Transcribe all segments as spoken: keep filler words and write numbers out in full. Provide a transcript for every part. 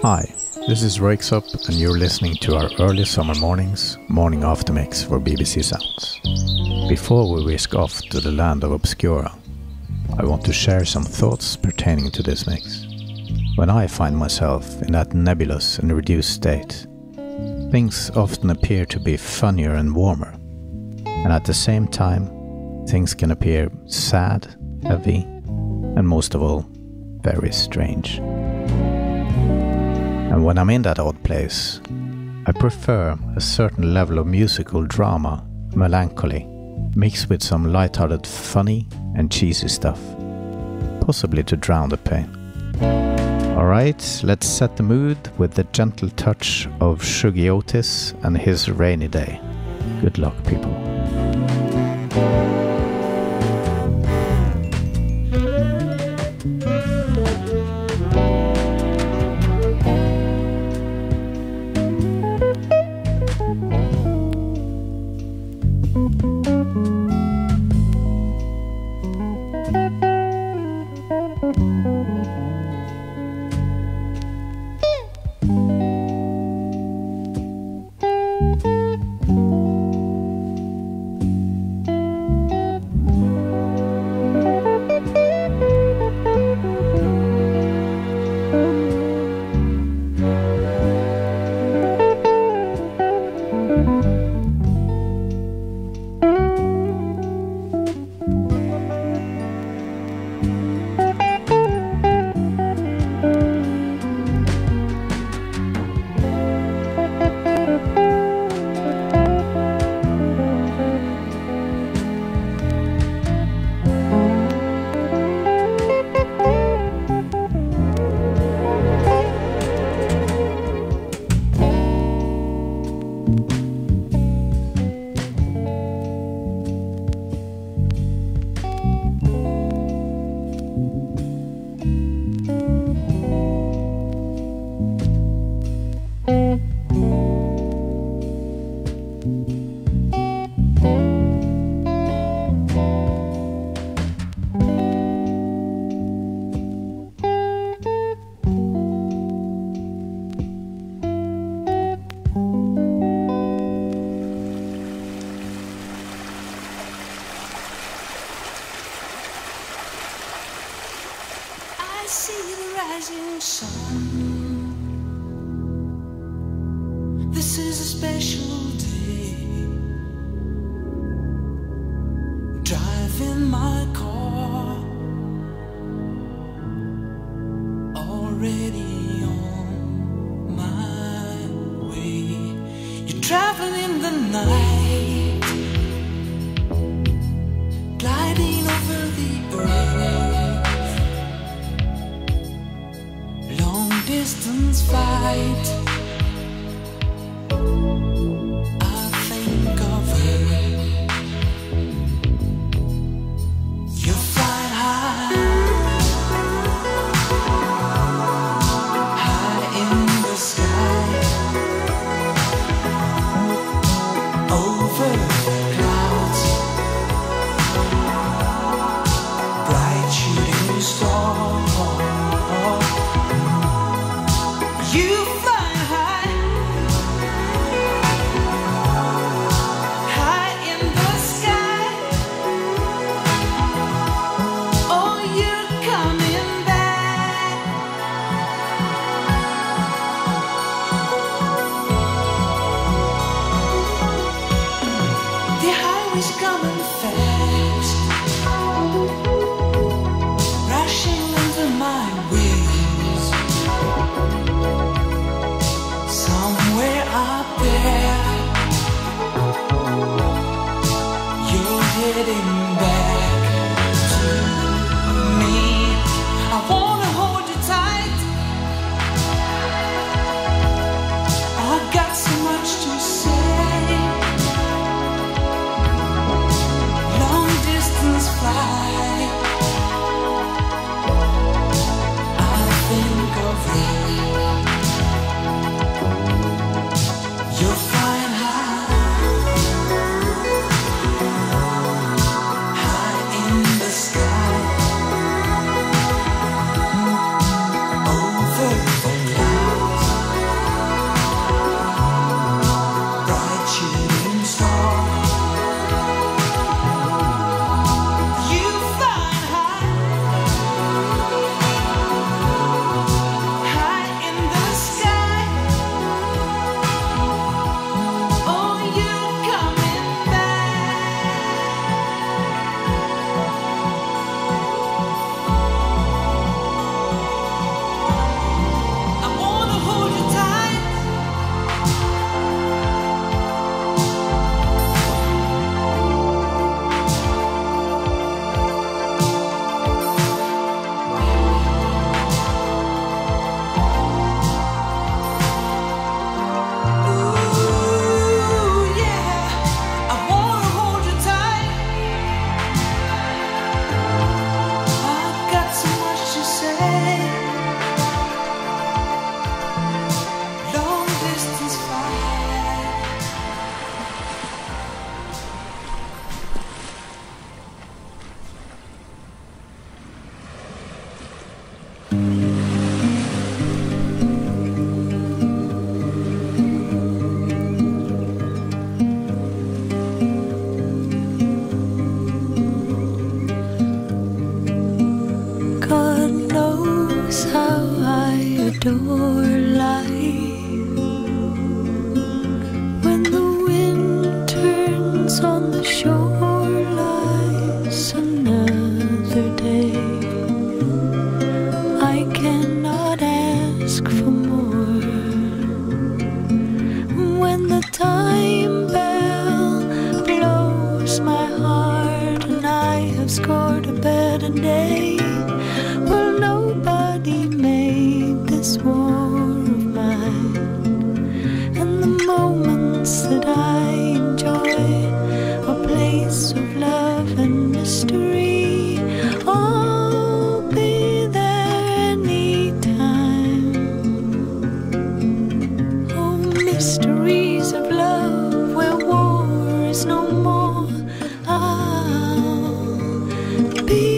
Hi, this is Röyksopp and you're listening to our early summer mornings, morning after mix for B B C Sounds. Before we whisk off to the land of obscura, I want to share some thoughts pertaining to this mix. When I find myself in that nebulous and reduced state, things often appear to be funnier and warmer, and at the same time, things can appear sad, heavy, and most of all, very strange. And when I'm in that odd place, I prefer a certain level of musical drama, melancholy, mixed with some light-hearted funny and cheesy stuff, possibly to drown the pain. Alright, let's set the mood with the gentle touch of Shuggie Otis and his Rainy Day. Good luck, people. This is a special day. Driving my car, already on my way. You're traveling in the night, gliding over the earth. Long distance flight. You'll find out God knows how I adore life. When the wind turns on the shore lies another day. I cannot ask for more. When the time bell blows my heart and I have scored a better day, well, nobody made this war of mine. And the moments that I enjoy, a place of love and mystery, I'll be there anytime. Oh, mysteries of love where war is no more, I'll be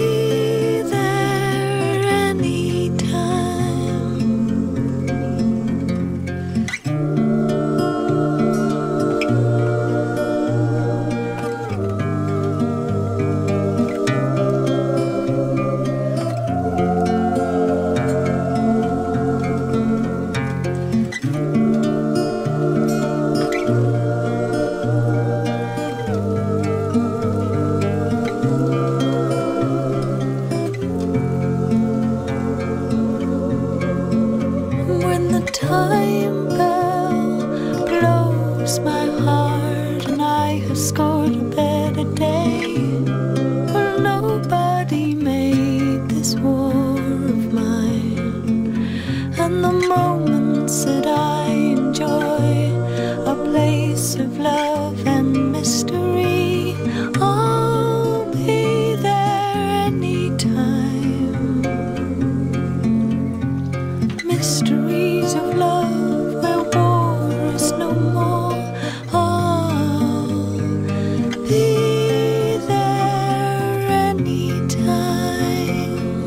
time bell blows my heart and I have scored a better day. Well, nobody made this war of mine. And the moments that I enjoy, a place of love and mystery, I'll be there anytime. Mysteries of love where war is no more, I'll be there anytime.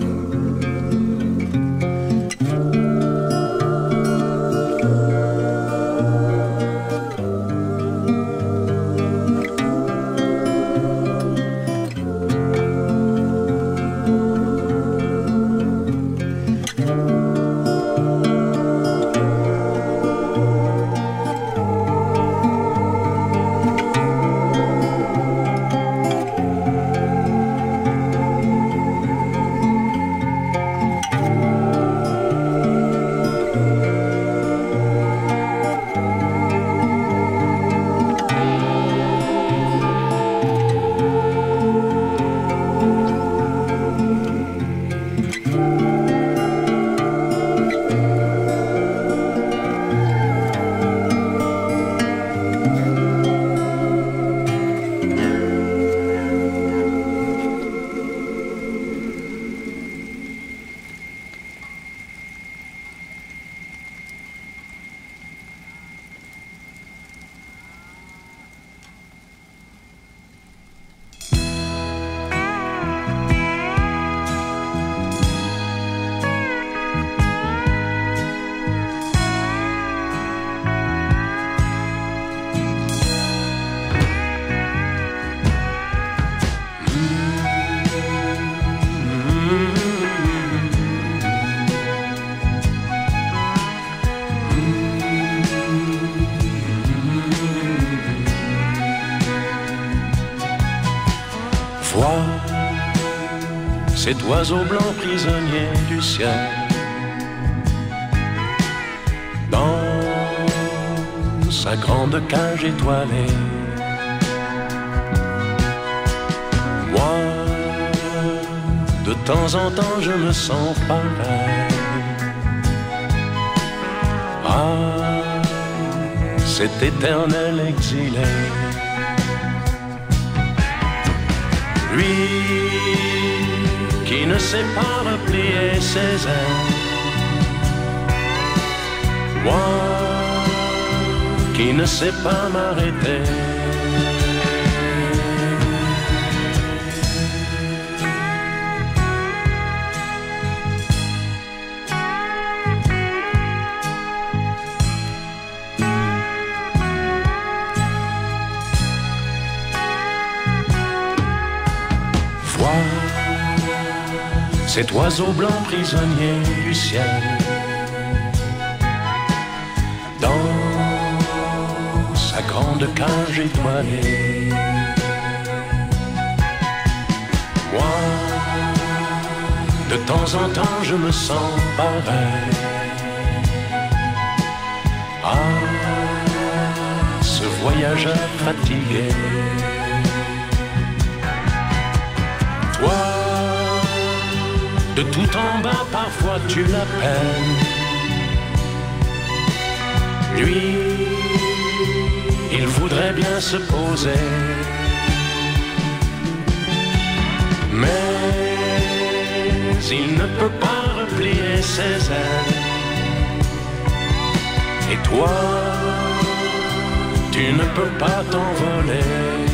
Vois cet oiseau blanc prisonnier du ciel dans sa grande cage étoilée. Moi, de temps en temps, je me sens pareil à cet éternel exilé. Lui qui ne sait pas replier ses ailes, moi qui ne sais pas m'arrêter. cet oiseau blanc prisonnier du ciel. Dans sa grande cage étoilée, moi, de temps en temps, je me sens pareil à ce voyageur fatigué. Toi, de tout en bas, parfois tu l'appelles. Lui, il voudrait bien se poser, mais il ne peut pas replier ses ailes. Et toi, tu ne peux pas t'envoler.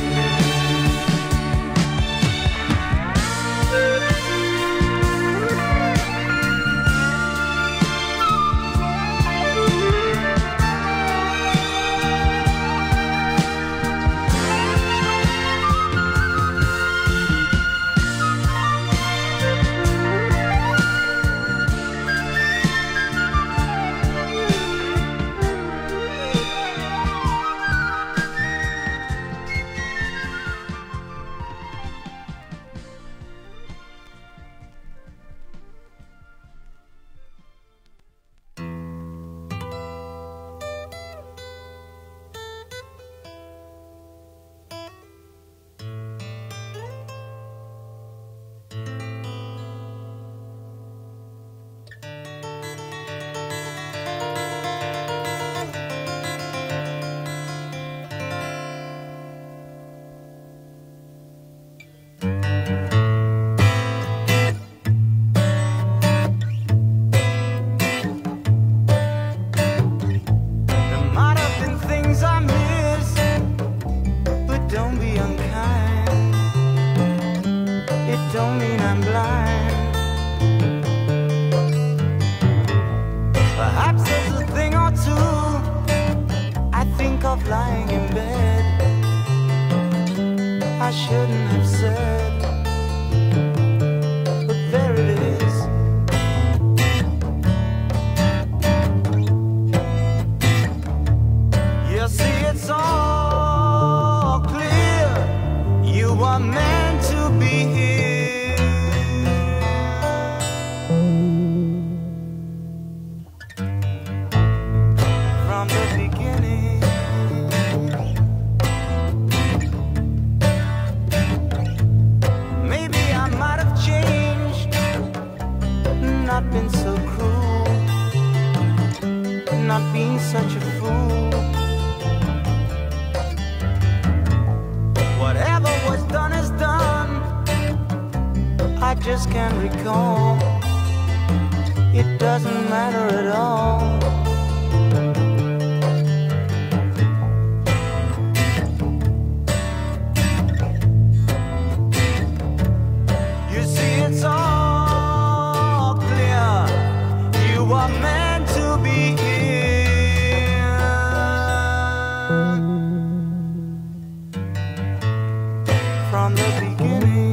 Lying in bed, I shouldn't have said, but there it is. You see, it's all clear. You are meant to be here. From the beginning, not been so cruel, not being such a fool. Whatever was done is done, I just can't recall. It doesn't matter at all. You see, it's all you are meant to be here. From the beginning.